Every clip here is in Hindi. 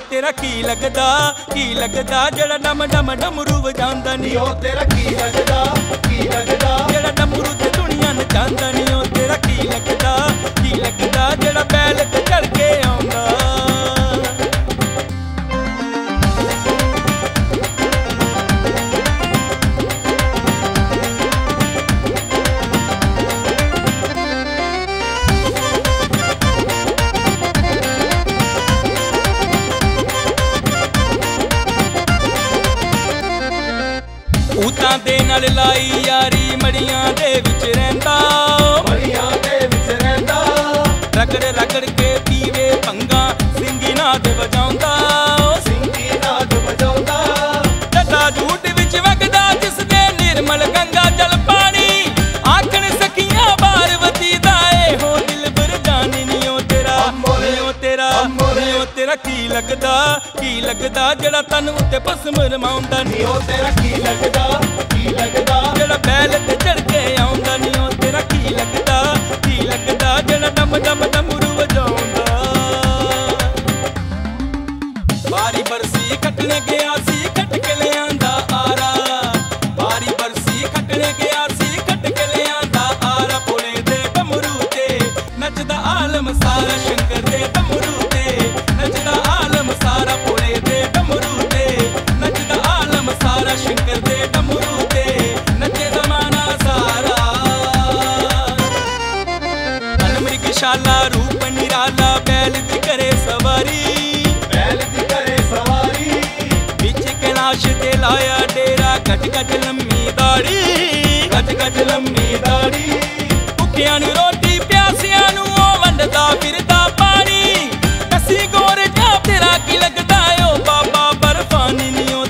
तेरा की लगदा जेड़ा डम डम डमरू वजांदा नी ओ तेरा की लगदा जेड़ा डमरू ते दुनिया नचांदा नी ओ तेरा की लगदा जेड़ा बैल ते चढ़ के आउंदा। भूतां दे नाल लाई यारी मड़ियां दे विच रहिंदा रगड़ रगड़ के पीवे भंगा सिंगी नाद वजाउंदा जटा झूठ विच वगदा जिस दे निर्मल गंगा जल पानी आखण सखियां पार्वती दा ए हो दिलबर जानी नी ओ तेरा की लगदा जेड़ा तन उत्ते भस्म रमाउंदा नी ओ तेरा की लगदा जेड़ा बैल ते चढ़ के आउंदा नी ओ तेरा की लगदा जेड़ा डम डम डमरू वजाउंदा। बारी बरसी खटने गया सी खट के ले आंदा आरा बारी बरसी खटने गया सी खट के ले आंदा आरा भोले दे डमरू ते नचदा आलम सारा शंकर दे डमरू ते नचदा आलम सारा भोले दे डमरू ते नचदा आलम सारा शंकर दे डमरू ते नचे जमाना सारा। मृगशाला रूप निराला बैल दी करे सवारी बिच कैलाश ते लाया डेरा गज गज लम्मी दाड़ी भुखियां नूं रोटी प्यासियां नूं ओ वंडदा फिरदा पानी कसी गोर जा तेरा की लगदा ओ बाबा बर्फानी नी ओ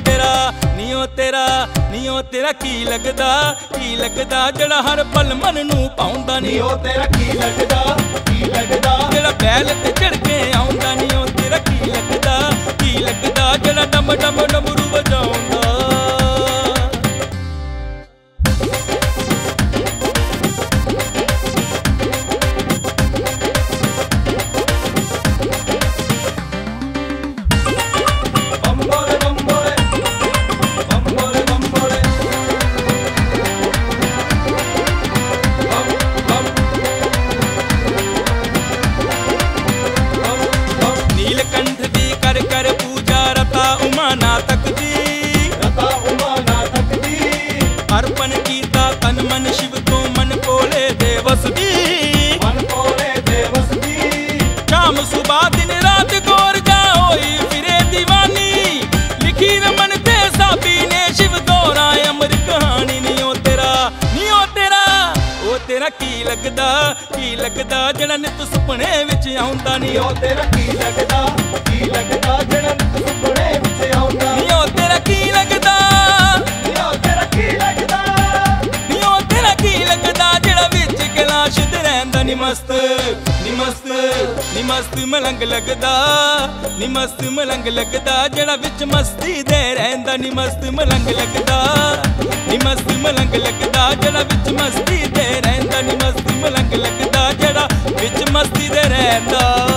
तेरा की लगदा जेड़ा हर पल मन नूं पाउंदा नी ओ तेरा की लगदा जेड़ा बैल ते चढ़ के आउंदा नी ओ तेरा की लगदा जेड़ा डम डम डमरू वजाउंदा। नीलकंठ दी कर कर पूजा रता उमा ना तकदी अर्पण कीता तन मन शिव को मन कोले दे वसदी शाम सुबह दिन रात गोर जा होई फिरे दीवानी लिखी रमन ते साबी ने शिव दोरा अमर कहानी नी ओ तेरा की लगदा जेड़ा नित सुपने विच आउंदा नी ओ तेरा की लगदा जेड़ा नित सुपने विच आउंदा नी ओ तेरा की लगदा जेड़ा विच कैलाश ते रहिंदा नी मस्त मलंग लगदा जेड़ा विच मस्ती दे रहिंदा नी मस्त मलंग लगदा जेड़ा विच मस्ती दे रहिंदा नी मस्त मलंग लगदा जेड़ा विच मस्ती दे रहिंदा।